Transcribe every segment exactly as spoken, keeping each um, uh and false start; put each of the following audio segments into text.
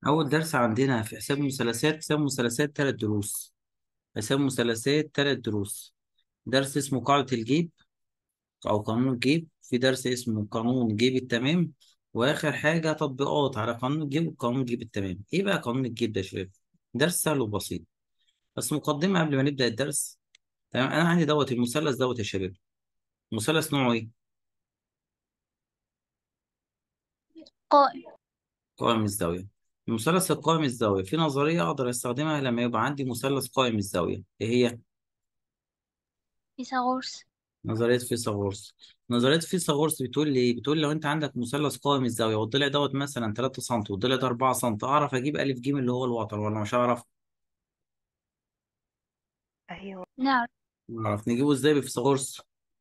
أول درس عندنا في حساب المثلثات، حساب المثلثات تلات دروس. حساب المثلثات تلات دروس. درس اسمه قاعدة الجيب أو قانون الجيب، في درس اسمه قانون جيب التمام، وآخر حاجة تطبيقات على قانون الجيب وقانون جيب التمام. إيه بقى قانون الجيب ده يا شباب؟ درس سهل وبسيط. بس مقدمة قبل ما نبدأ الدرس. تمام، أنا عندي دوت المثلث دوت يا شباب. مثلث نوعه إيه؟ قائم. قائم الزاوية. المثلث القائم الزاوية في نظرية أقدر أستخدمها لما يبقى عندي مثلث قائم الزاوية، إيه هي؟ فيثاغورس. نظرية فيثاغورس. نظرية فيثاغورس بتقول لي إيه؟ بتقول لو أنت عندك مثلث قائم الزاوية والضلع دوت مثلا تلاتة سم والضلع ده أربعة سم، أعرف أجيب ألف ج اللي هو الوتر ولا مش هعرف؟ ايوه نعرف. نعرف نجيبه إزاي بفيثاغورس؟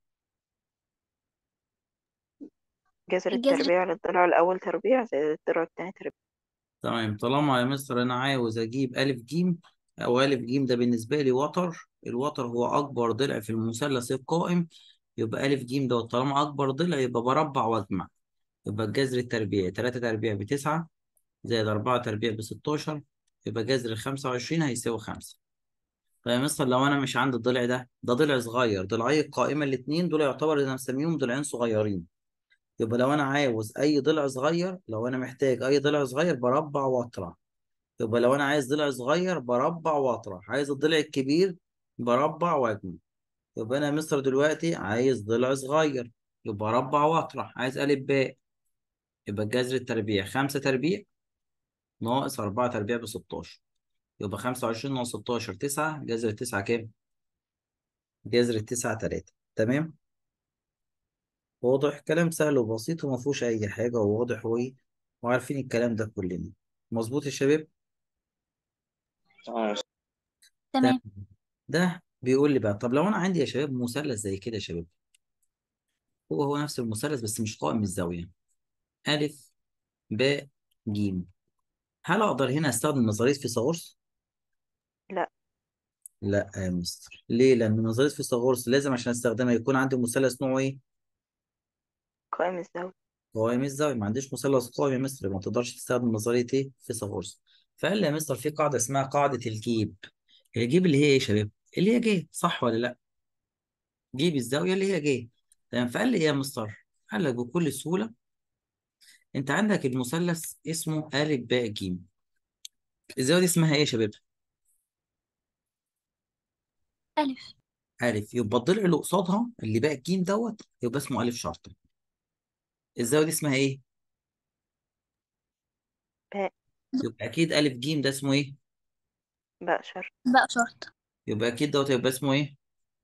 جذر الجذر. التربيع للضلع الأول تربيع زائد الضلع التاني تربيع. تمام، طالما يا مستر أنا عاوز أجيب ألف ج، أو ألف ج ده بالنسبة لي وتر، الوتر هو أكبر ضلع في المثلث القائم، يبقى ألف ج دوت طالما أكبر ضلع يبقى بربع وأجمع. يبقى الجذر التربيعي تلاتة تربيع بتسعة زائد أربعة تربيع بستاشر، يبقى جذر الخمسة وعشرين هيساوي خمسة. طيب مثلا لو انا مش عندي الضلع ده، ده ضلع صغير، ضلعي القائمه الاثنين دول يعتبر انا مسميهم ضلعين صغيرين. يبقى لو انا عاوز اي ضلع صغير، لو انا محتاج اي ضلع صغير بربع واطرح. يبقى لو انا عايز ضلع صغير بربع واطرح، عايز الضلع الكبير بربع واجمع. يبقى انا يا مستر دلوقتي عايز ضلع صغير، يبقى ربع واطرح. عايز الف باء، يبقى الجذر التربيع خمسة تربيع ناقص أربعة تربيع ب ستاشر، يبقى خمسة وعشرين ناقص ستاشر تسعة، جذر التسعة كام؟ جذر التسعة تلاتة. تمام. واضح، كلام سهل وبسيط وما فيهوش اي حاجه، وواضح وايه، وعارفين الكلام ده كلنا. مظبوط يا شباب. اه. تمام. تمام. ده بيقول لي بقى، طب لو انا عندي يا شباب مثلث زي كده يا شباب، هو هو نفس المثلث بس مش قائم الزاويه، الف باء جيم، هل اقدر هنا استخدم نظريه فيثاغورس؟ لا. لا يا مستر، ليه؟ لان نظريه فيثاغورس لازم عشان استخدمها يكون عندي مثلث نوعه ايه؟ قائم الزاوية. قائم الزاويه. ما عنديش مثلث قائم يا مستر، ما تقدرش تستخدم نظريه ايه؟ فيثاغورس. فقال لي يا مستر في قاعده اسمها قاعده الجيب. الجيب اللي هي ايه يا شباب؟ اللي هي ج، صح ولا لا؟ جيب الزاويه اللي هي ج. تمام، فقال لي ايه يا مستر؟ قال لك بكل سهوله، انت عندك المثلث اسمه ا ب ج، الزاويه دي اسمها ايه يا شباب؟ ألف. الف، يبقى الضلع اللي قصادها اللي بقى ج دوت يبقى اسمه الف شرطه. الزاويه دي اسمها ايه؟ باء. يبقى اكيد الف ج ده اسمه ايه؟ باء شر. باء شرطة. يبقى اكيد دوت يبقى اسمه ايه؟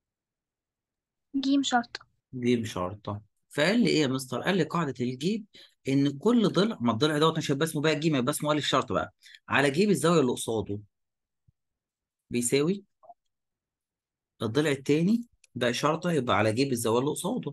جيم شرطة. ج شرطه. فقال لي ايه يا مستر؟ قال لي قاعده الجيب ان كل ضلع، ما الضلع دوت مش هيبقى اسمه بقى ج، يبقى اسمه الف شرطه بقى، على جيب الزاويه اللي قصاده بيساوي الضلع التاني ده شرطة، يبقى على جيب الزاوية اللي قصاده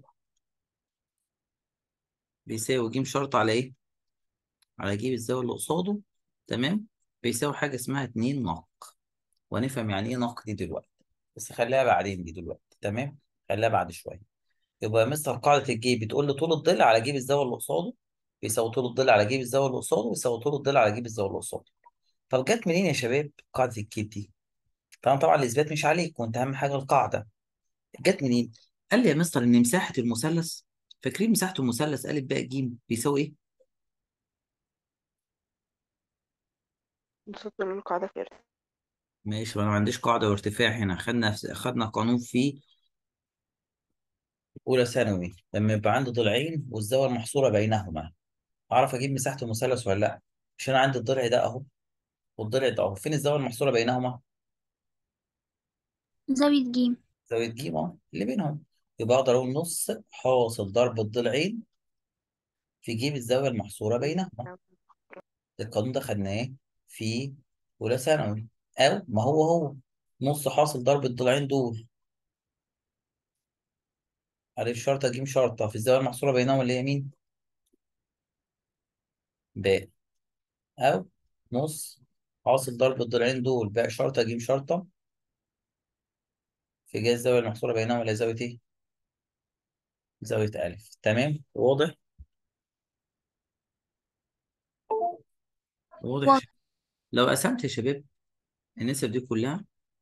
بيساوي ج شرطة على ايه؟ على جيب الزاوية اللي قصاده. تمام. بيساوي حاجة اسمها اتنين نق، وهنفهم يعني ايه نق دي دلوقتي، بس خليها بعدين دي دلوقتي. تمام، خليها بعد شوية. يبقى يا مستر قاعدة الجيب بتقول لي طول الضلع على جيب الزاوية اللي قصاده بيساوي طول الضلع على جيب الزاوية اللي قصاده بيساوي طول الضلع على جيب الزاوية اللي قصاده. طب جت منين يا شباب قاعدة الجيب دي؟ طبعا طبعا الإثبات مش عليك، وأنت أهم حاجة القاعدة. جت منين؟ قال لي يا مستر ان مساحه المثلث، فاكرين مساحه المثلث ا ب ج بيساوي ايه؟ بصوت القاعدة في ارتفاع. ماشي، انا ما عنديش قاعده وارتفاع هنا، خدنا خدنا قانون في اولى ثانوي، لما يبقى عندي ضلعين والزاويه المحصوره بينهما اعرف اجيب مساحه المثلث ولا لا؟ مش انا عندي الضلع ده اهو والضلع ده اهو، فين الزاويه المحصوره بينهما؟ زاوية جيم. زاويه ج اهو اللي بينهم. يبقى اقدر اقول نص حاصل ضرب الضلعين في جيب الزاويه المحصوره بينهما. القانون ده خدناه في أولى ثانوي. أو ما هو هو نص حاصل ضرب الضلعين دول ألف شرطة ج شرطة في الزاوية المحصورة بينهم اللي هي مين؟ باء. أو نص حاصل ضرب الضلعين دول باء شرطة ج شرطة في جهة الزاوية المحصورة بينهم اللي هي زاوية إيه؟ زاوية ألف. تمام، واضح؟ واضح. واضح. لو قسمت يا شباب النسب دي كلها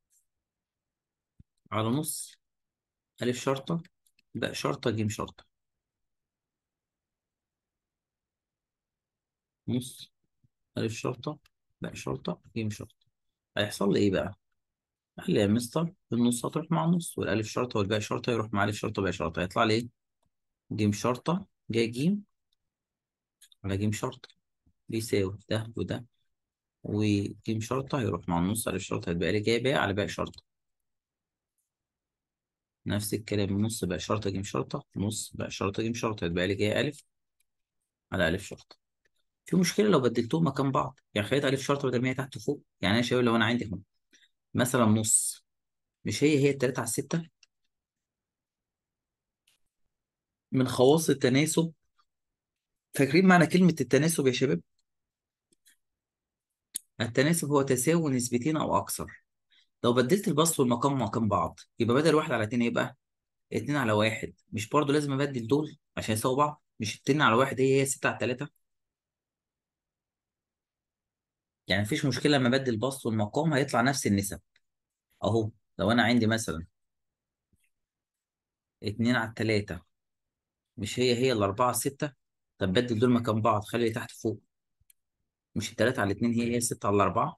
على نص ألف شرطة باء شرطة ج شرطة، نص ألف شرطة باء شرطة ج شرطة، هيحصل لي إيه بقى؟ قال لي يا مستر النص هتروح مع النص، والألف شرطة والباء شرطة يروح مع ألف شرطة وباء شرطة، هيطلع لي إيه؟ ج شرطة جاي ج على ج شرطة بيساوي ده وده، وج شرطة هيروح مع النص ألف شرطة هيتبقى لي جاي باء على باء شرطة، نفس الكلام نص باء شرطة ج شرطة نص باء شرطة ج شرطة هيتبقى لي جاي ألف على ألف شرطة. في مشكلة لو بدلتهم مكان بعض، يعني خليت ألف شرطة بدل ما هي تحت وفوق، يعني أنا يا شباب لو أنا عندي مثلا نص، مش هي هي التلاتة على الستة؟ من خواص التناسب، فاكرين معنى كلمة التناسب يا شباب؟ التناسب هو تساوي نسبتين أو أكثر. لو بدلت البسط والمقام مكان بعض يبقى بدل واحد على اتنين يبقى اتنين على واحد، مش برضو لازم أبدل دول عشان يساووا بعض؟ مش اتنين على واحد هي هي ستة على تلاتة؟ يعني مفيش مشكلة لما أبدل البسط والمقام هيطلع نفس النسب. أهو لو أنا عندي مثلا اتنين على تلاتة مش هي هي الأربعة على ستة؟ طب بدل دول مكان بعض خلي اللي تحت فوق، مش التلاتة على اتنين هي هي الستة على الأربعة؟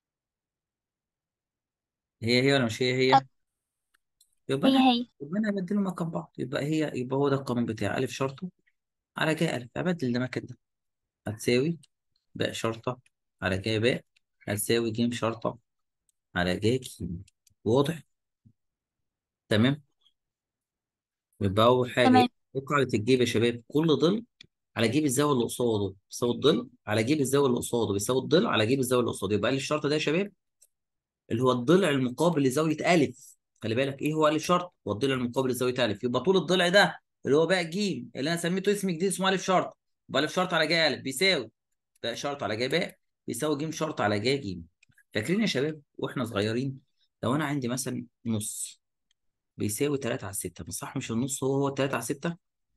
هي هي ولا مش هي هي؟ يبقى هي انا هي. يبقى انا ابدله مكان بعض، يبقى هي يبقى هو ده القانون بتاعي، الف شرطه على جاي الف، ابدل ده مكان ده، هتساوي باء شرطه على جاي باء هتساوي ج شرطه على جاي ج. واضح؟ تمام. يبقى اول حاجه ايه؟ تمام. إيه قاعده الجيب يا شباب؟ كل ضلع على جيب الزاويه اللي قصاده بيساوي الضلع على جيب الزاويه اللي قصاده بيساوي الضلع على جيب الزاويه اللي قصاده، يبقى الف شرطه ده يا شباب اللي هو الضلع المقابل لزاوية ألف. خلي بالك إيه هو ألف شرط؟ هو الضلع المقابل لزاوية ألف، يبقى طول الضلع ده اللي هو باء ج اللي أنا سميته اسم جديد اسمه ألف شرط، يبقى ألف شرط على جاي ألف بيساوي باء شرط على جاي باء بيساوي ج شرط على جاي ج. فاكرين يا شباب وإحنا صغيرين لو أنا عندي مثلا نص بيساوي تلاتة على ستة، مش صح؟ مش النص هو هو تلاتة على ستة؟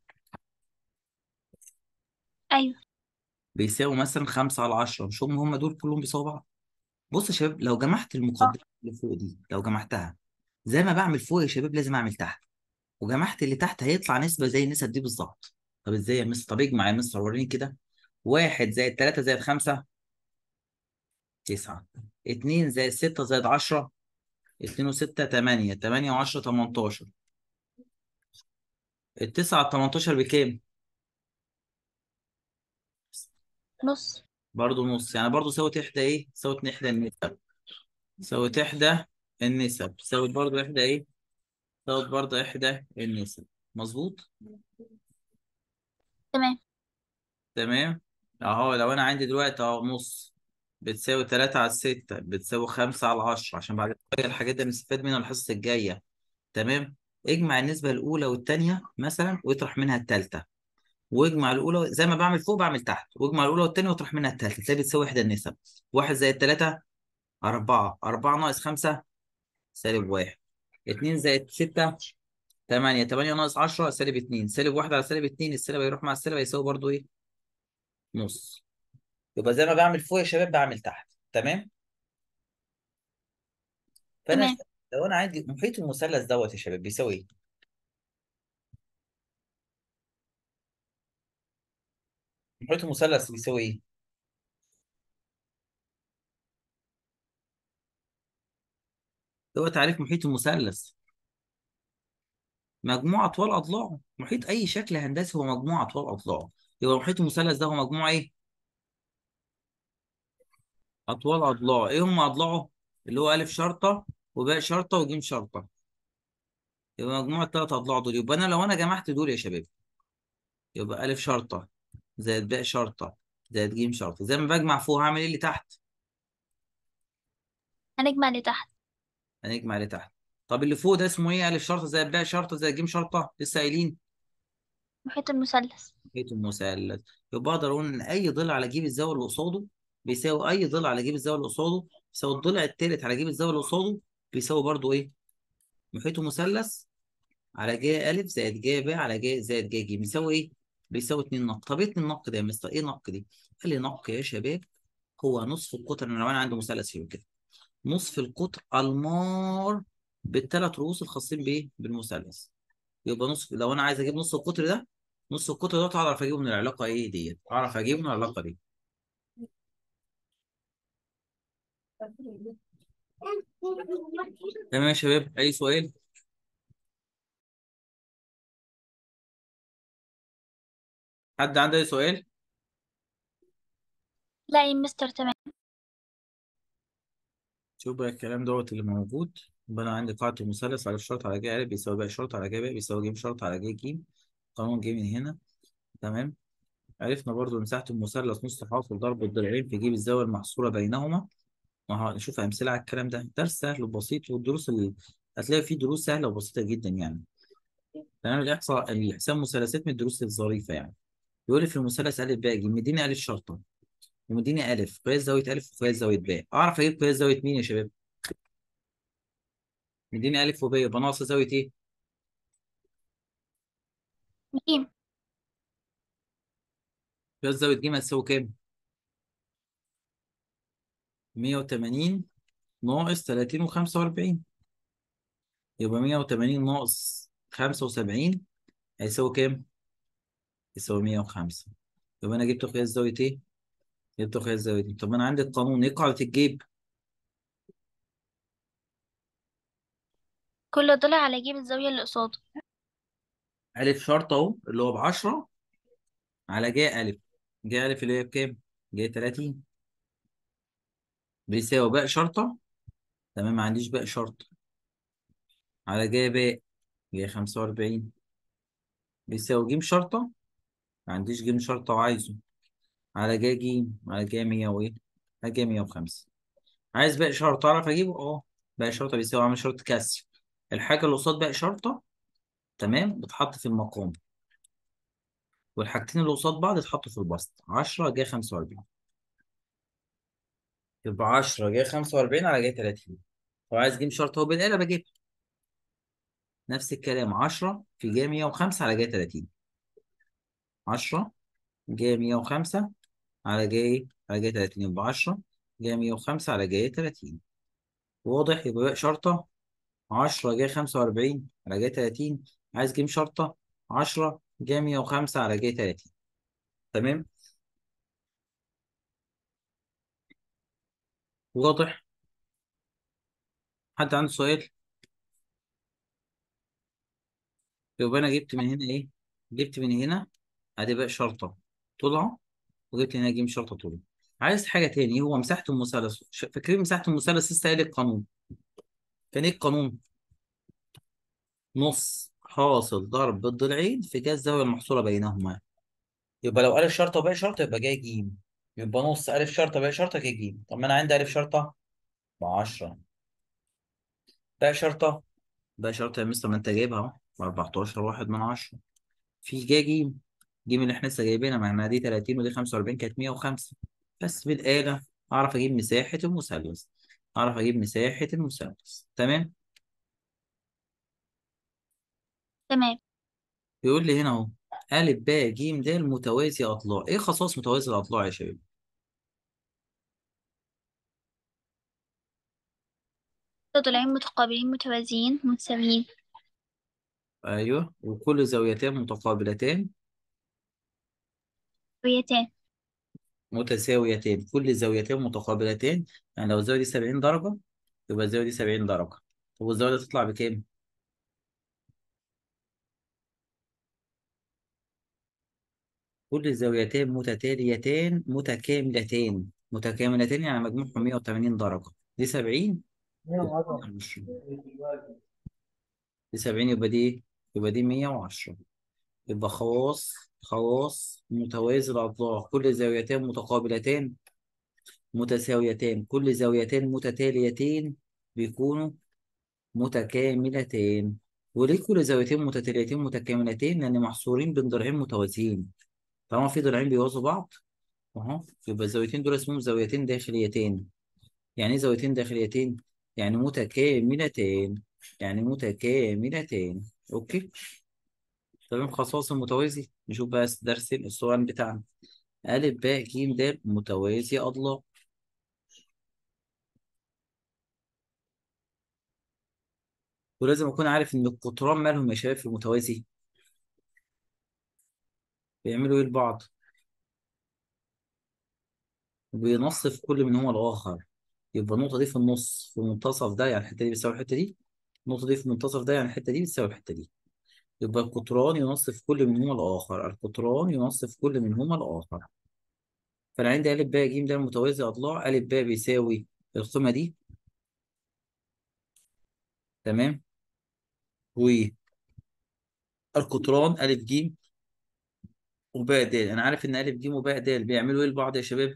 أيوه. بيساوي مثلا خمسة على عشرة، مش هم هم دول كلهم بيساووا بعض؟ بص يا شباب لو جمعت اه. المقدمة اللي فوق دي لو جمعتها زي ما بعمل فوق يا شباب لازم أعمل تحت، وجمعت اللي تحت هيطلع نسبة زي النسب دي بالظبط. طب ازاي يا مستر؟ طب اجمع يا مستر وريني كده. واحد زائد تلاتة زائد خمسة تسعة، اتنين زائد ستة زائد عشرة اتنين وستة تمانية، تمانية وعشرة تمنتاشر، التسعة على تمنتاشر بكام؟ نص. برضه نص، يعني برضه سوت إحدى إيه؟ سوت إحدى النسب، سوت إحدى النسب، سوت برضه إحدى إيه؟ سوت برضه إحدى النسب. مظبوط؟ تمام. تمام. اهو لو انا عندي دلوقتي اهو نص بتساوي تلاتة على ستة بتساوي خمسة على عشرة، عشان بعد كده الحاجات دي هنستفاد منها الحصة الجاية. تمام. اجمع النسبة الأولى والتانية مثلا واطرح منها التالتة، واجمع الأولى زي ما بعمل فوق بعمل تحت، واجمع الأولى والتانية واطرح منها التالتة تلاقي بتساوي إحدى النسب. واحد زائد تلاتة أربعة، أربعة ناقص خمسة سالب واحد، اتنين زائد ستة تمانية، تمانية ناقص عشرة سالب اتنين، سالب واحد على سالب اتنين السالب هيروح مع السالب هيساوي برضو إيه؟ نص. يبقى زي ما بعمل فوق يا شباب بعمل تحت. تمام. فانا ش- تمام. لو انا عندي محيط المثلث دوت يا شباب بيساوي ايه؟ محيط المثلث بيساوي ايه؟ هو تعريف محيط المثلث مجموع اطوال اضلاعه. محيط اي شكل هندسي هو مجموع اطوال اضلاعه، يبقى محيط المثلث ده هو مجموع ايه؟ اطوال اضلاعه. ايه هم اضلاعه؟ اللي هو الف شرطه وباء شرطه وجيم شرطه، يبقى مجموع الثلاث اضلاع دول. يبقى انا لو انا جمعت دول يا شباب يبقى الف شرطه زائد باء شرطه زائد جيم شرطه، زي ما بجمع فوق هعمل ايه اللي تحت؟ هنجمع اللي تحت. هنجمع اللي تحت. طب اللي فوق ده اسمه ايه؟ الف شرطه زائد باء شرطه زائد جيم شرطه، لسه قايلين محيط المثلث. محيط المثلث. يبقى اقدر اقول ان اي ضلع على جيب الزاويه اللي قصاده بيساوي اي ضلع على جيب الزاويه اللي قصاده بيساوي الضلع التالت على جيب الزاويه اللي قصاده بيساوي برضو ايه؟ محيط مثلث على جاي الف زائد جاي ب على جاي زائد جاي ج بيساوي ايه؟ بيساوي اتنين نق. طب ايه اتنين نق ده يا مستر؟ ايه نق دي؟ قال لي نق يا شباب هو نصف القطر. لو انا عندي مثلث فيه كده، نصف القطر المار بالثلاث رؤوس الخاصين بايه؟ بالمثلث. يبقى نصف، لو انا عايز اجيب نص القطر ده، نص القطر ده اعرف اجيبه من العلاقه ايه ديت، اعرف اجيبه من العلاقه دي. تمام يا شباب، اي سؤال؟ حد عنده اي سؤال؟ لا يا مستر تمام. شوف بقى الكلام دوت اللي موجود. يبقى انا عندي قاعده المثلث الف شرط على ج ا بيساوي باء شرط على ج ب بيساوي ج شرط على ج ج. قانون ج من هنا. تمام. عرفنا برضو مساحه المثلث نص حاصل ضرب الضلعين في ج الزاويه المحصوره بينهما. نشوف امثله على الكلام ده. درس سهل وبسيط، والدروس اللي هتلاقي فيه دروس سهله وبسيطه جدا يعني. تمام. الاحصاء الحساب مثلثات من الدروس الظريفه يعني. يقول لي في المثلث ا ب ج مديني ا شرطه، ومديني ا قياس زاويه ا وقياس زاويه ب. اعرف اجيب قياس زاويه مين يا شباب؟ مديني ا وب، يبقى ناقص زاويه ايه؟ جيم. قياس زاويه ج هتساوي كام؟ مية وتمانين ناقص تلاتين وخمسة وأربعين. يبقى مية وتمانين ناقص خمسة وسبعين هيساوي كام؟ يساوي مية وخمسة. يبقى انا جبت قياس زاويه ايه؟ جبت قياس زاويه دي. طب انا عندي القانون ايه قاعده الجيب؟ كل ضلع على جيب الزاوية اللي قصاده. ألف شرط أهو اللي هو ب عشرة على جا ألف. جا ألف اللي هي بكام؟ جاي تلاتين. بيساوي باء شرطة. تمام، ما عنديش باء شرط. على جا باء جاي خمسة وأربعين. بيساوي جيم شرطة. ما عنديش جيم شرطة وعايزه. على جا جيم على جا مية وإيه؟ على جا مية وخمسة. عايز باقي شرطة أعرف أجيبه؟ أه. باقي شرطة بيساوي عامل شرط كسر. الحاجة اللي قصاد باقي شرطة، تمام، بتحط في المقام. والحاجتين اللي قصاد بعض يتحطوا في البسط. عشرة جا خمسة وأربعين. يبقى عشرة جا خمسة وأربعين على جا تلاتين. وعايز جيم شرط هو بالآلة بجيب. نفس الكلام، عشرة في جا مية وخمسة على جا تلاتين. عشرة جا مية وخمسة على جا إيه؟ على جا تلاتين. يبقى عشرة جا مية وخمسة على جا تلاتين. واضح؟ يبقى باقي شرطة عشرة جا خمسة وأربعين على جا تلاتين. عايز جيم شرطة عشرة جا مية وخمسة على جا تلاتين. تمام؟ واضح؟ حد عنده سؤال؟ يبقى أنا جبت من هنا إيه؟ جبت من هنا أدي باقي شرطة طلع، وجبت هنا جيم شرطة طول. عايز حاجة تاني، هو مساحة المثلث. ش- فاكرين مساحة المثلث لسه قايل القانون؟ كان ايه القانون؟ نص حاصل ضرب بالضلعين في جهة الزاوية المحصورة بينهما. يبقى لو ألف شرطة وباقي شرطة يبقى جاي جيم. يبقى نص ألف شرطة باقي شرطة جاي جيم. طب ما أنا عندي ألف شرطة ب عشرة، باقي شرطة، باقي شرطة يا مستر ما أنت جايبها أهو ب أربعتاشر واحد من عشرة. في جاي جيم. جيم اللي احنا لسه جايبينها، ما احنا دي تلاتين ودي خمسة وأربعين كانت مية وخمسة. بس بالآلة أعرف أجيب مساحة المثلث. أعرف أجيب مساحة المثلث. تمام. تمام. بيقول لي هنا أهو أ ب ج د متوازي أضلاع. إيه خصائص متوازي الأضلاع يا شباب؟ ضلعين متقابلين متوازيين متساويين. أيوه، وكل زاويتان متقابلتان زاويتان. متساويتان. كل زاويتان متقابلتان، يعني لو الزاوية دي سبعين درجة يبقى الزاوية دي سبعين درجة. طب والزاوية دي تطلع بكام؟ كل زاويتان متتاليتان متكاملتان. متكاملتان يعني مجموعهم مية وتمانين درجة. دي سبعين يبقى مية وعشرة. دي سبعين يبقى دي إيه؟ يبقى دي مية وعشرة. يبقى خواص خواص متوازي الأضلاع. كل زاويتان متقابلتان متساويتان. كل زاويتان متتاليتين بيكونوا متكاملتان. وليه كل زاويتين متتاليتين متكاملتين؟ لأن محصورين بين ضلعين متوازيين. طالما في ضلعين بيوازوا بعض اهو، يبقى الزاويتين دول اسمهم زاويتين داخليتين. يعني ايه زاويتين داخليتين؟ يعني متكاملتين. يعني متكاملتين. اوكي. تمام. خصائص المتوازي. نشوف بقى درس السؤال بتاعنا. أ ب ج د متوازي أضلاع. ولازم اكون عارف ان القطران مالهم يا شباب في المتوازي، بيعملوا ايه لبعض؟ بينصف كل منهما الاخر. يبقى النقطه دي في النص في المنتصف ده، يعني الحته دي بتساوي الحته دي. النقطه دي في المنتصف ده، يعني الحته دي بتساوي الحته دي. يبقى القطران ينصف كل منهما الاخر، القطران ينصف كل منهما الاخر. فانا عندي ا ب ج ده متوازي اضلاع، ا ب بيساوي القيمه دي. تمام. والقطران ا ج وباء د، انا عارف ان ا ج وباء د بيعملوا ايه لبعض يا شباب؟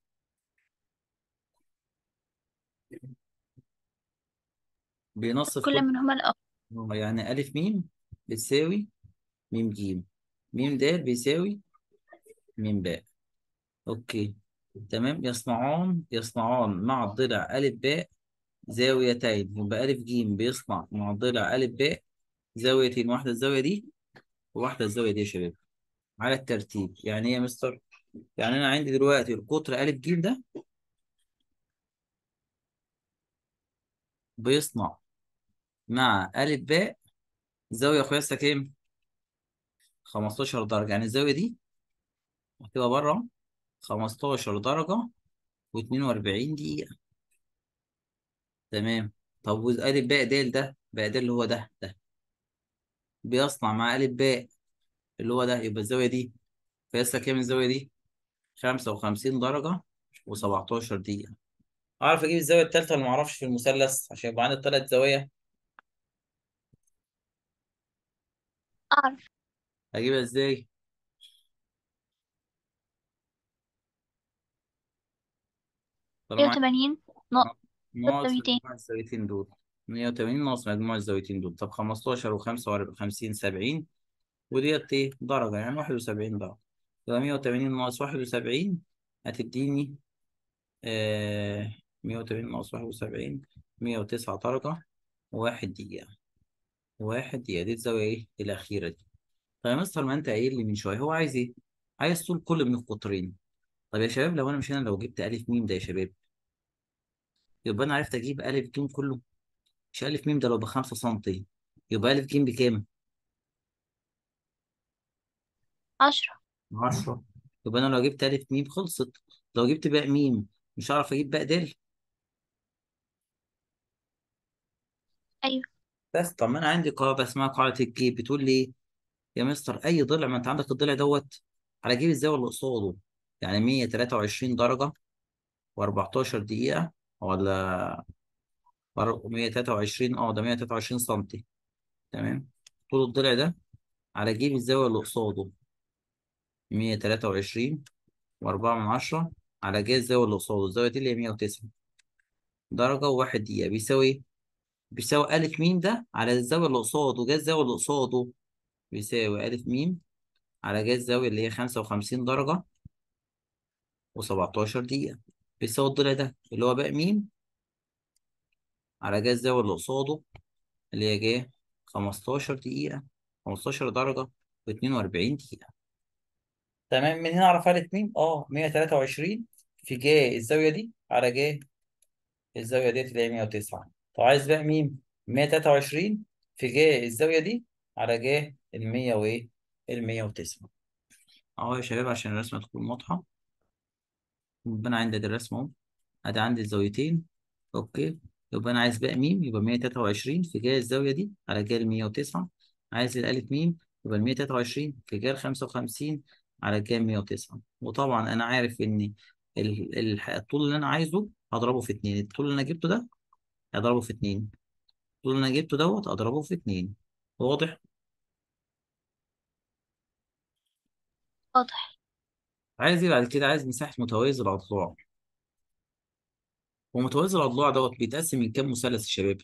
بينصف كل كل. منهما الآخر. آه، يعني ا م بتساوي م ج، م د بيساوي م باء. اوكي. تمام. يصنعان يصنعان مع الضلع ا باء زاويتين. يبقى ا ج بيصنع مع الضلع ا باء زاويتين، واحده الزاويه دي وواحده الزاويه دي يا شباب، على الترتيب. يعني ايه يا مستر؟ يعني انا عندي دلوقتي القطر ا ج ده بيصنع مع ا باء زاويه قياسها كام؟ خمستاشر درجه. يعني الزاويه دي هتبقى بره خمستاشر درجه و42 دقيقه. تمام. طب وأ باء د ده باء د اللي هو ده ده بيصنع مع ا باء اللي هو ده، يبقى الزاويه دي قياسها كام الزاويه دي؟ خمسة وخمسين درجه و17 دقيقه. اعرف اجيب الزاويه الثالثه اللي ما اعرفش في المثلث عشان يبقى عندي ثلاث زوايا؟ أعرف. اجيبها ازاي؟ مية طالما وتمانين ناقص ناقص زاويتين. مجموع الزاويتين دول. مية وتمانين ناقص مجموع الزاويتين دول. طب خمستاشر و55 سبعين، وديت ايه درجة، يعني واحد وسبعين درجة. يبقى مية وتمانين ناقص واحد وسبعين هتديني آه مية وتمانين ناقص واحد وسبعين، مية وتسعة درجة وواحد دقيقة. واحد دقيقة دي الزاوية ايه الأخيرة دي. طيب يا مستر، ما انت قايل لي من شوية هو عايز ايه؟ عايز طول كل من القطرين. طب يا شباب، لو انا مش انا لو جبت ألف ميم ده يا شباب، يبقى انا عرفت اجيب ألف ج كله. مش ألف ميم ده لو بخمسة سنتي، يبقى ألف ج بكام؟ عشرة. عشرة. يبقى أنا لو جبت ألف ميم خلصت. لو جبت باء ميم مش هعرف أجيب باء دال. أيوة. بس طب ما أنا عندي قاعدة اسمها قاعدة الجيب، بتقول لي إيه؟ يا مستر أي ضلع، ما أنت عندك الضلع دوت على جيب الزاوية اللي قصاده، يعني مية وتلاتة وعشرين درجة و14 دقيقة، ولا مية وتلاتة وعشرين، أه ده مية وتلاتة وعشرين سنتي. تمام. طول الضلع ده على جيب الزاوية اللي قصاده مية وتلاتة وعشرين وأربعة من عشرة، على جهاز الزاوية اللي قصاده، الزاوية دي اللي هي مية وتسعة درجة وواحد دقيقة، بيساوي إيه؟ بيساوي ألف ميم ده على الزاوية اللي قصاده، جهاز الزاوية اللي قصاده بيساوي ألف ميم على جهاز الزاوية اللي هي خمسة وخمسين درجة وسبعتاشر دقيقة، بيساوي الضلع ده اللي هو باء ميم على جهاز الزاوية اللي قصاده اللي هي جاية خمستاشر دقيقة، خمستاشر درجة واتنين وأربعين دقيقة. تمام. من هنا أعرف ألف ميم أه مية وتلاتة وعشرين في جهة الزاوية دي على جهة الزاوية ديت اللي هي مية وتسعة. طب عايز بقى مين؟ مية وتلاتة وعشرين في جهة الزاوية دي على جهة ال مية وإيه؟ ال مية وتسعة. أهو يا شباب عشان الرسمة تكون واضحة، يبقى أنا عندي أدي الرسمة أهو. أدي عندي الزاويتين. أوكي. يبقى أنا عايز باقي ميم، يبقى مية وتلاتة وعشرين في جهة الزاوية دي على جهة ال مية وتسعة. عايز الألف ميم، يبقى ال مية وتلاتة وعشرين في جهة ال خمسة وخمسين على جهة مية وتسعة. وطبعا أنا عارف إن ال- ال- الطول اللي أنا عايزه هضربه في اتنين. الطول اللي أنا جبته ده هضربه في اتنين. الطول اللي أنا جبته دوت أضربه في اتنين. واضح؟ واضح. عايز ايه بعد كده؟ عايز مساحة متوازي الأضلاع. ومتوازي الأضلاع دوت بيتقسم من كام مثلث يا شباب؟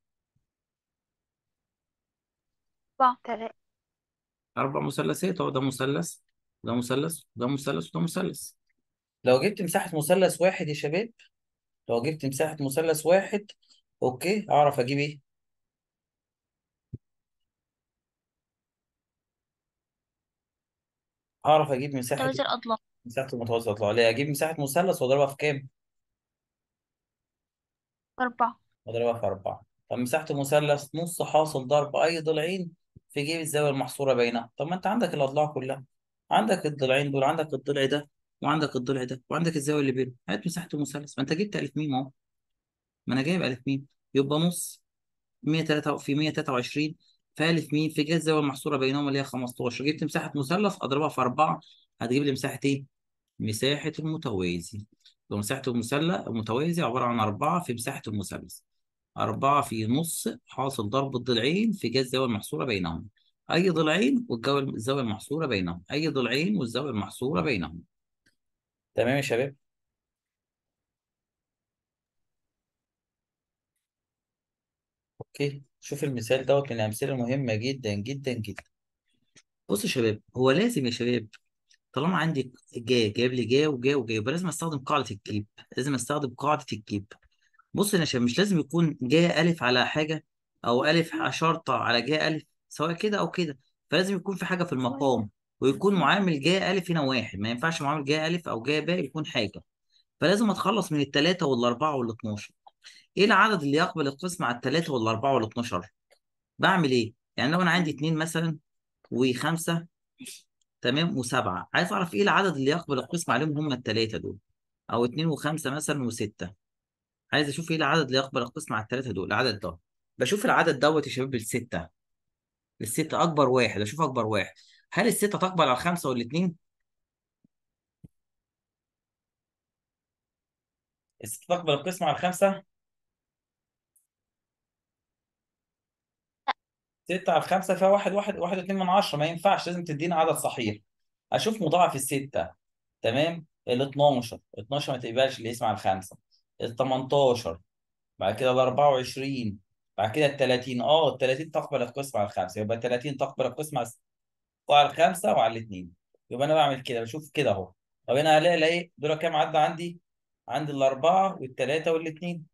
أربعة. تلاتة. أربع مثلثات. أهو ده مثلث، ده مثلث، ده مثلث، وده مثلث. لو جبت مساحة مثلث واحد يا شباب، لو جبت مساحة مثلث واحد، أوكي، أعرف أجيب إيه؟ أعرف أجيب مساحة متوازي الأضلاع. مساحة المتوازي الأضلاع. ليه؟ أجيب مساحة مثلث وأضربها في كام؟ أربعة. وأضربها في أربعة. طب مساحة المثلث نص حاصل ضرب أي ضلعين في جيب الزاوية المحصورة بينها. طب ما أنت عندك الأضلاع كلها، عندك الضلعين دول، عندك الضلع ده وعندك الضلع ده وعندك الزاوية اللي بينهم، هات مساحة المثلث. ما أنت جبت ألف ميم أهو، ما أنا جايب ألف ميم، يبقى نص مية وتلاتة في مية وتلاتة وعشرين في ألف ميم في جهة الزاوية المحصورة بينهم اللي هي خمستاشر. جبت مساحة مثلث أضربها في أربعة، هتجيب لي مساحة إيه؟ مساحة المتوازي. ومساحة المثلث المتوازي عبارة عن أربعة في مساحة المثلث، أربعة في نص حاصل ضرب الضلعين في جهة الزاوية المحصورة بينهم. أي ضلعين والجو- الزاوية المحصورة بينهم، أي ضلعين والزاوية المحصورة بينهم. تمام يا شباب؟ أوكي، شوف المثال دوت من الأمثلة المهمة جدا جدا جدا. بص يا شباب، هو لازم يا شباب طالما عندي جا جايب لي جا وجا وجا، يبقى لازم استخدم قاعدة الجيب، لازم استخدم قاعدة الجيب. بص يا شباب، مش لازم يكون جا ألف على حاجة أو ألف شرطة على جا ألف، سواء كده أو كده. فلازم يكون في حاجة في المقام، ويكون معامل جا ألف هنا واحد، ما ينفعش معامل جا ألف أو جا باء يكون حاجة. فلازم أتخلص من التلاتة والأربعة والاتناشر. إيه العدد اللي يقبل القسم على التلاتة والأربعة والاتناشر؟ بعمل إيه؟ يعني لو أنا عندي اتنين مثلا وخمسة، تمام، وسبعة، عايز أعرف إيه العدد اللي يقبل القسم عليهم هم التلاتة دول، أو اتنين وخمسة مثلا وستة. عايز اشوف ايه العدد اللي يقبل القسم على الثلاثه دول، العدد ده. بشوف العدد دوت يا شباب بالسته، السته اكبر واحد، اشوف اكبر واحد. هل السته تقبل على الخمسه والاثنين؟ السته تقبل القسم على الخمسه؟ ستة على الخمسة فيها واحد واحد واحد واتنين من عشرة، ما ينفعش، لازم تدينا عدد صحيح. أشوف مضاعف الستة، تمام، ال اتناشر، اتناشر ما تقبلش اللي يسمع الخمسة، ال تمنتاشر، بعد كده ال أربعة وعشرين، بعد كده ال تلاتين. اه ال تلاتين تقبل القسم على الخمسة، يبقى تلاتين تقبل القسم على وعلى الخمسه وعلى الاثنين. يبقى انا بعمل كده، بشوف كده اهو. طب انا هلاقي الاقي دول كام عدى عندي؟ عندي الاربعه والثلاثه والاثنين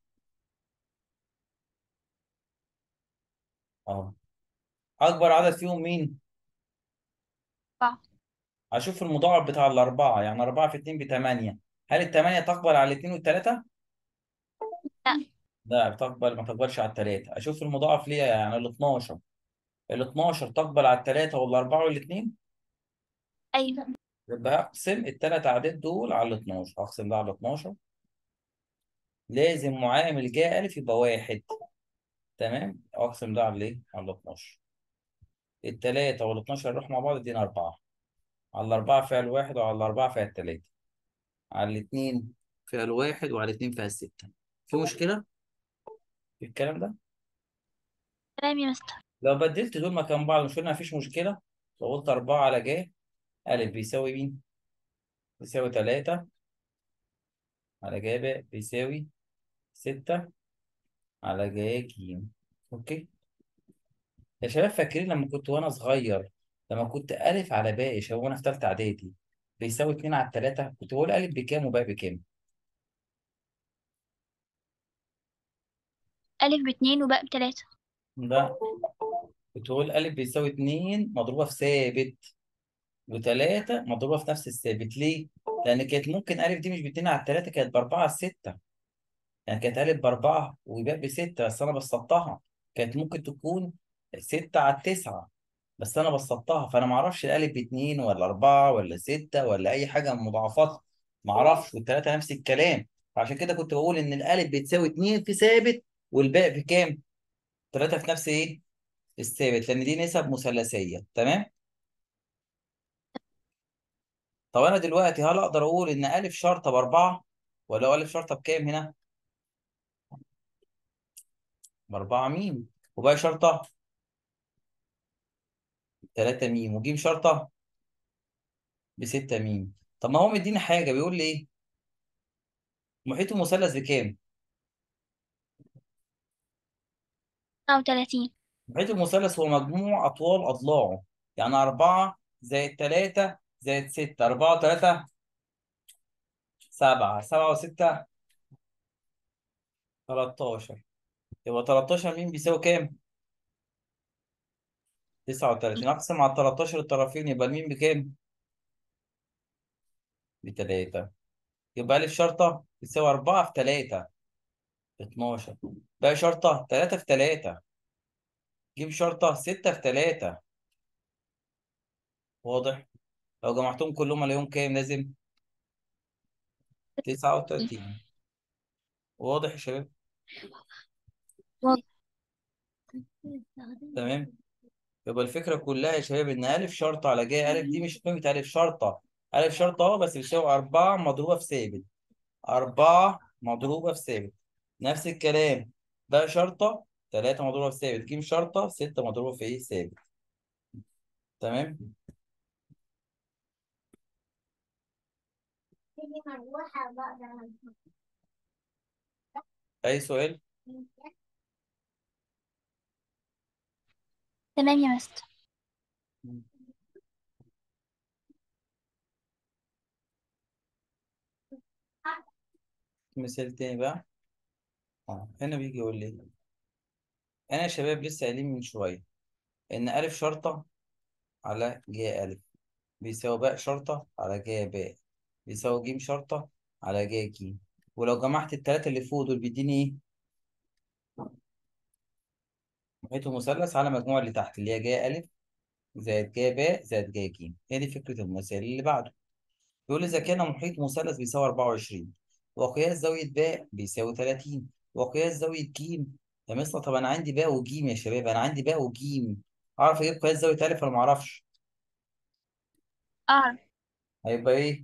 اهو. اكبر عدد فيهم مين؟ أربعة. اشوف المضاعف بتاع الاربعه، يعني اربعه في اتنين ب تمانية. هل الثمانيه تقبل على الاثنين والثلاثه؟ لا. لا بتقبل، ما تقبلش على الثلاثه. اشوف المضاعف ليها، يعني ال اتناشر، ال اتناشر تقبل على الثلاثه والاربعه والاثنين. أيوة. يبقى هقسم الثلاث اعداد دول على ال اتناشر، هقسم ده على اتناشر. لازم معامل جاء الف يبقى واحد، تمام، اقسم ده على ايه؟ على اتناشر. التلاتة وال اتناشر يروحوا مع بعض يدينا أربعة، على الأربعة فيها الواحد وعلى الأربعة فيها التلاتة، على الاتنين فيها الواحد وعلى الاتنين فيها الستة. في مشكلة في الكلام ده؟ كلام يا مستر. لو بدلت دول مكان بعض مش قلنا مفيش مشكلة؟ لو قلت أربعة على ج ألف بيساوي مين؟ بيساوي تلاتة، على ج ب بيساوي ستة، على ج ج. أوكي؟ يا شباب فاكرين لما كنت وأنا صغير، لما كنت ألف على باء يا شباب وأنا في تالتة إعدادي بيساوي اتنين على التلاتة، كنت بقول ألف بكام وباء بكام؟ ألف باتنين وباء بتلاتة. لا، كنت بقول ألف بيساوي اتنين مضروبة في ثابت، وتلاتة مضروبة في نفس الثابت. ليه؟ لأن كانت ممكن ألف دي مش باتنين على التلاتة، كانت بأربعة على الستة. يعني كانت ألف بأربعة ويبقى بستة، بس أنا بسطتها. كانت ممكن تكون ستة على التسعة، بس أنا بسطتها. فأنا معرفش الألف باتنين ولا أربعة ولا ستة ولا أي حاجة من مضاعفاتها، معرفش. والتلاتة نفس الكلام. فعشان كده كنت بقول إن الألف بتساوي اتنين في ثابت، والباقي في كام؟ تلاتة في نفس إيه؟ الثابت، لأن دي نسب مثلثية، تمام؟ طب انا دلوقتي هل اقدر اقول ان الف شرطه باربعه، ولا الف شرطه بكام هنا؟ باربعه ميم، وباقي شرطه تلاتة ميم، وجيم شرطه بستة ميم. طب ما هو مديني حاجه، بيقول لي ايه؟ محيط المثلث بكام؟ تسعة وتلاتين. محيط المثلث هو مجموع اطوال اضلاعه، يعني أربعة زائد تلاتة زائد ستة، أربعة و3 سبعة، سبعة و6 تلتاشر. يبقى تلتاشر ميم بيساوي كام؟ تسعة وتلاتين. اقسم على تلتاشر الطرفين، يبقى الميم بكام؟ ب تلاتة. يبقى ألف شرطة بتساوي أربعة في تلاتة، اتناشر. بقى شرطة تلاتة في تلاتة. جيب شرطة ستة في تلاتة. واضح؟ لو جمعتهم كلهم على يوم كام لازم؟ تسعة وتلاتين. واضح يا شباب؟ واضح. تمام. يبقى الفكرة كلها يا شباب إن ألف شرطة على جاي ألف دي مش قيمة ألف شرطة. ألف شرطة أه بس بتساوي أربعة مضروبة في ثابت. أربعة مضروبة في ثابت. نفس الكلام. ده شرطة تلاتة مضروبة في ثابت. ج شرطة ستة مضروبة في إيه؟ ثابت. تمام. أي سؤال؟ تمام يا مستر. مثال تاني بقى. اه هنا بيجي يقول لي أنا يا شباب لسه قايلين من شوية إن ألف شرطة على ج ألف بيساوي باء شرطة على ج باء بيساوي ج شرطة على ج ج. ولو جمعت التلاتة اللي فوق دول بيديني إيه؟ محيط المثلث على مجموع اللي تحت اللي هي ج ألف زائد ج باء زائد ج ج. هي دي فكرة المثال اللي بعده. بيقول إذا كان محيط مثلث بيساوي أربعة وعشرين وقياس زاوية باء بيساوي تلاتين وقياس زاوية ج. يا مستر طب أنا عندي باء وجيم يا شباب، أنا عندي باء وجيم. أعرف أجيب قياس زاوية ألف ولا معرفش؟ أعرف. هيبقى إيه؟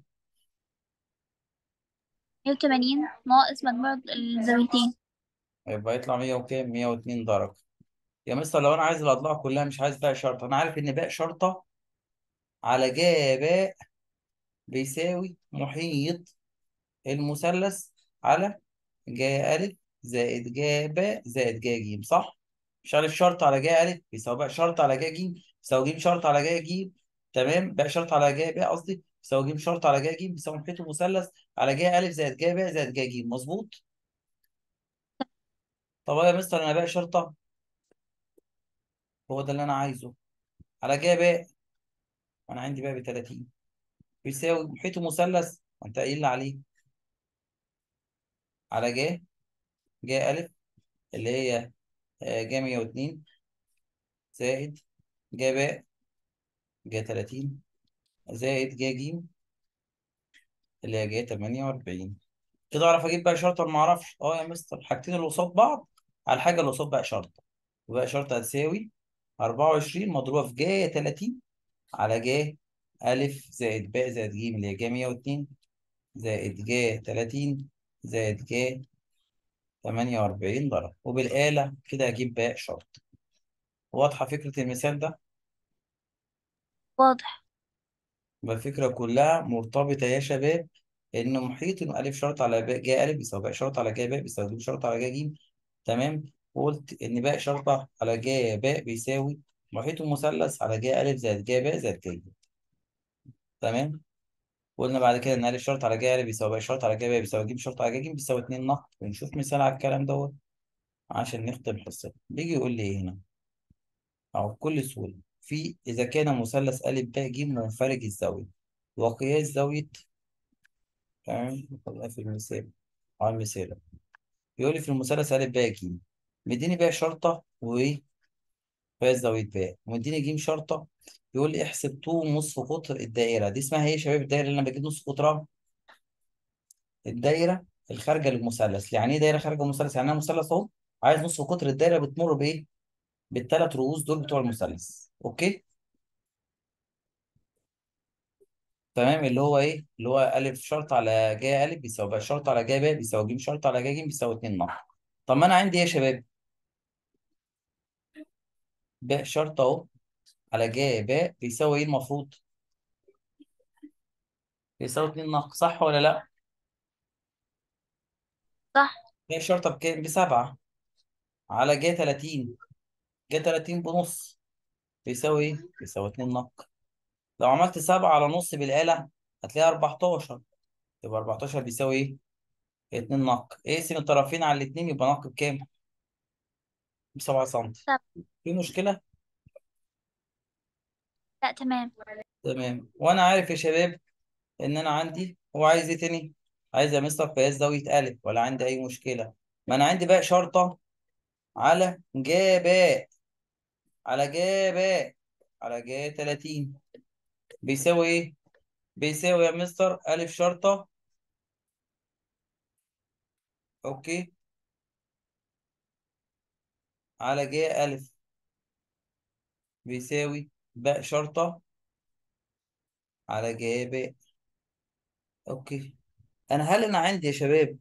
مية وتمانين ناقص مجموع الزاويتين. هيبقى يطلع مية وكام؟ مية واتنين درجة. يا مستر لو أنا عايز الأضلاع كلها مش عايز باء شرطة، أنا عارف إن باء شرطة على ج باء بيساوي محيط المثلث على ج ألف زائد ج باء زائد ج ج، صح؟ مش عارف شرط على ج ألف بيساوي باء شرط على ج ج بيساوي ج شرط على ج ج. تمام. باء شرط على ج باء قصدي بيساوي ج شرط على ج ج بيساوي محيط المثلث على ج ألف زائد ج باء زائد ج ج، مظبوط؟ طب يا مستر أنا باء شرطة هو ده اللي أنا عايزه على ج باء، وأنا عندي باء ب تلاتين بيساوي محيط المثلث وأنت قايل لي عليه على ج ج ألف اللي هي آه، ج مية واتنين زائد ج باء ج تلاتين زائد ج ج اللي هي ج تمانية وأربعين. كده اعرف اجيب بقى شرطه ولا ما اعرفش؟ اه يا مستر الحاجتين اللي قصاد بعض على الحاجه اللي قصاد بقى شرطه. وبقى شرطه هتساوي أربعة وعشرين مضروبه في ج تلاتين على ج الف زائد باء زائد ج اللي هي ج مية واتنين زائد ج تلاتين زائد ج تمانية وأربعين درجه. وبالاله كده اجيب باء شرط. واضحه فكره المثال ده؟ واضح. يبقى الفكرة كلها مرتبطة يا شباب إن محيط إن ألف شرط على باء جاء ألف بيساوي باء شرط على جاء باء بيساوي ج شرط على جاء ج. تمام. وقلت إن باء شرطة على جاء باء بيساوي محيط المثلث على جاء ألف زائد جاء باء زائد جاء ج. تمام. قلنا بعد كده إن ألف شرط على جاء ألف بيساوي باء شرط على جاء باء بيساوي ج شرط على جاء ج بيساوي اتنين نقط. ونشوف مثال على الكلام دوت عشان نختم حصتنا. بيجي يقول لي إيه هنا أو بكل سهولة في إذا كان مثلث أ ب ج منفرج الزاوية وقياس زاوية. تمام. خلينا في المثال على المثال. بيقول لي في المثلث أ ب ج مديني بقى شرطة وإيه قياس زاوية باء ومديني ج شرطة. يقول لي احسب طول نصف قطر الدائرة دي. اسمها إيه يا شباب الدائرة اللي أنا بجيب نصف قطرها؟ الدايرة الخارجة للمثلث. يعني إيه دايرة خارجة للمثلث؟ يعني أنا مثلث أهو عايز نصف قطر الدايرة بتمر بإيه؟ بالثلاث رؤوس دول بتوع المثلث. أوكي. تمام. اللي هو إيه؟ اللي هو أ شرط على ج أ بيساوي ب شرط على ج ب بيساوي ج شرط على ج ج بيساوي اتنين نقط. طب ما أنا عندي إيه يا شباب؟ ب شرط أهو على ج ب بيساوي ايه المفروض؟ بيساوي اتنين ناقص، صح ولا لا؟ صح. هي الشرطة بكام؟ ب سبعة على ج تلاتين. ج تلاتين بنص بيساوي ايه؟ بيساوي اتنين ناقص. لو عملت سبعة على نص بالآلة هتلاقي أربعتاشر. يبقى أربعتاشر بيساوي ايه؟ اتنين ناقص. اقسم الطرفين على الاتنين يبقى ناقص بكام؟ ب سبعة سم. طب. في مشكلة؟ لا تمام. تمام. وانا عارف يا شباب ان انا عندي هو عايز ايه تاني؟ عايز يا مستر قياس زاوية أ ولا عندي اي مشكلة؟ ما أنا عندي باء شرطة على جا باء على جا باء على جا تلاتين بيساوي إيه؟ بيساوي يا مستر ألف شرطة. أوكي. على جا ألف بيساوي باء شرطة على جا باء. أوكي. أنا هل أنا عندي يا شباب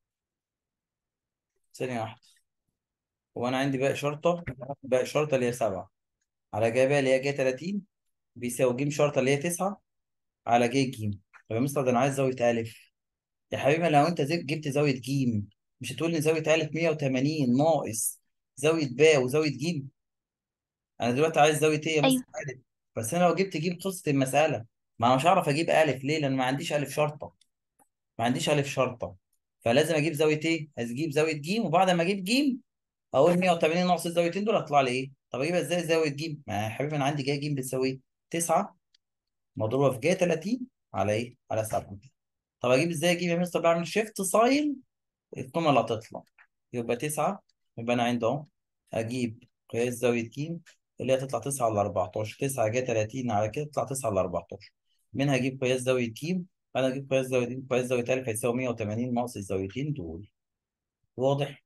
ثانية واحدة، هو أنا عندي باء شرطة باء شرطة اللي هي سبعة على جا باء اللي هي جا تلاتين بيساوي ج شرطة اللي هي تسعة على ج ج. طب يا مستر ده أنا عايز زاوية ألف. يا حبيبي لو أنت زي- جبت زاوية ج مش هتقول لي زاوية ألف مية وتمانين ناقص زاوية باء وزاوية ج. أنا دلوقتي عايز زاوية إيه يا أيوه. مستر ألف. بس أنا لو جبت ج خلصت المسألة. ما أنا مش هعرف أجيب ألف ليه؟ لأن ما عنديش ألف شرطة. ما عنديش ألف شرطة. فلازم أجيب زاوية إيه؟ أجيب زاوية ج وبعد ما أجيب ج اقول مية وتمانين ناقص الزاويتين دول هيطلع لي ايه؟ طب اجيبها ازاي زاويه ج؟ ما يا حبيبي انا عندي جاي ج بتساوي ايه؟ تسعة مضروبه في جاي تلاتين على ايه؟ على سبعة. طب اجيب ازاي ج يا مستر؟ بعمل شيفت ساين القيمه اللي هتطلع. يبقى تسعة. يبقى انا عندي اهو اجيب قياس زاويه ج اللي هي تطلع تسعة على أربعتاشر. تسعة جاي تلاتين على كده تطلع تسعة على أربعتاشر. منها اجيب قياس زاويه ج. انا اجيب قياس زاويه ج قياس زاويه ألف هيساوي مية وتمانين ناقص الزاويتين دول. واضح؟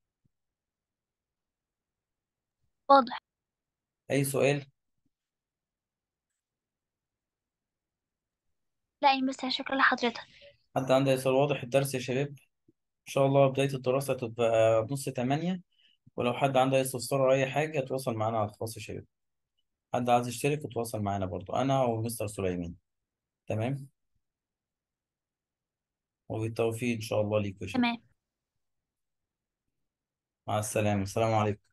واضح. اي سؤال؟ لا يا مستر، شكرا لحضرتك. حد عنده أي سؤال؟ واضح الدرس يا شباب؟ إن شاء الله بداية الدراسة تبقى نص تمانية. ولو حد عنده أي استفسار أو أي حاجة يتواصل معانا على الخاص يا شباب. حد عايز يشترك يتواصل معانا برضو أنا ومستر سليمان. تمام. وبالتوفيق إن شاء الله ليكوا يا شباب. تمام. مع السلامة. السلام عليكم.